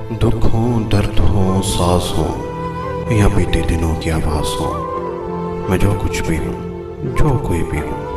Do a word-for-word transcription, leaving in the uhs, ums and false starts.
दुख हो, दर्द हो, सांस हो या बीते दिनों की आवाज़ हो, मैं जो कुछ भी हूँ, जो कोई भी हूँ,